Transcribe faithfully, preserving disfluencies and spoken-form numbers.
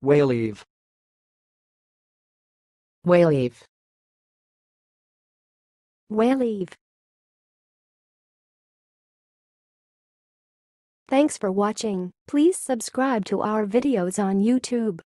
wayleave, wayleave, wayleave. Thanks for watching. Please subscribe to our videos on YouTube.